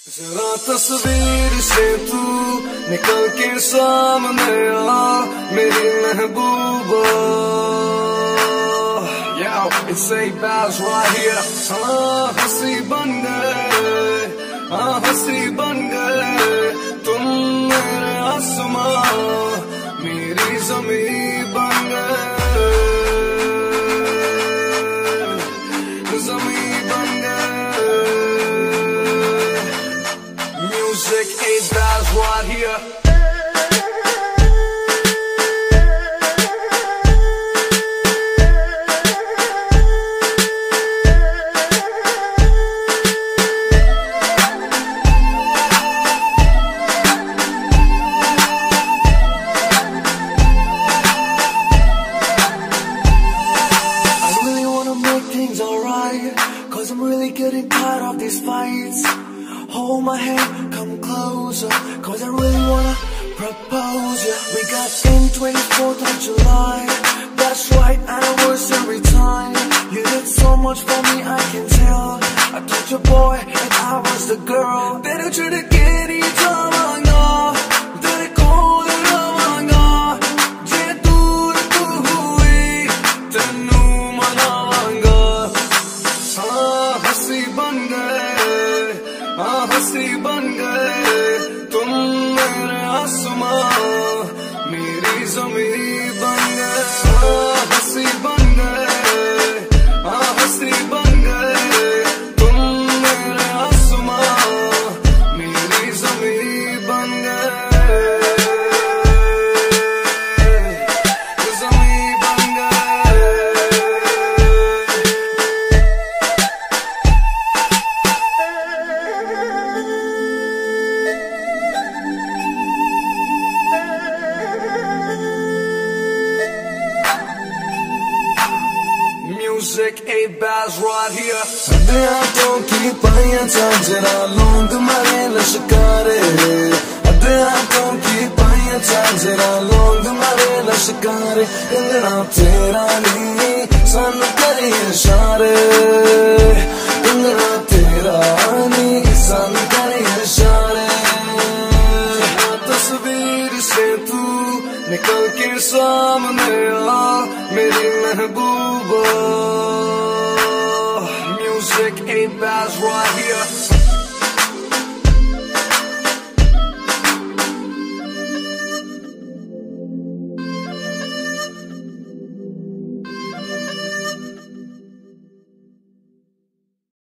जरा तस्वीर से तू निकल के सामने आ मेरी महबूबा। Yo, it's 8 Bars right here. हाँ हंसी बन गए, हाँ हंसी बन गए तुम मेरे आसमां मेरी ज़मीं बन गए, ज़मीं बन गए। Music 8 Bars right here. Cause I'm really getting tired of these fights. Hold my hand, come closer, cause I really wanna propose ya. We got in 24th of July, that's right, anniversary time. You did so much for me, I can tell. I told your boy and I was the girl. तेरे छुड़ के नहीं जावांगा, तेरे कोल रवांगा, जे दूर तू हुई तेनू मनावांगा। हाँ हंसी बन गए, हाँ हंसी बन गए तुम मेरे आसमां मेरी ज़मीं बन गए। हाँ हंसी बन गए, हाँ हंसी बन गए तुम मेरे आसमां मेरी ज़मीं बन गए, ज़मीं बन गए। Music 8 Bars right here. Sade hathon ki paiyan jhanjra long mare lashkare, ade hathon ki paiyan jhanjra long mare lashkare. Ingna tera nahi san kare ishare, ingna tera nahi san kare ishare. तस्वीर से तू निकल के सामने आ मेरी महबूबा। Music 8 Bars right here.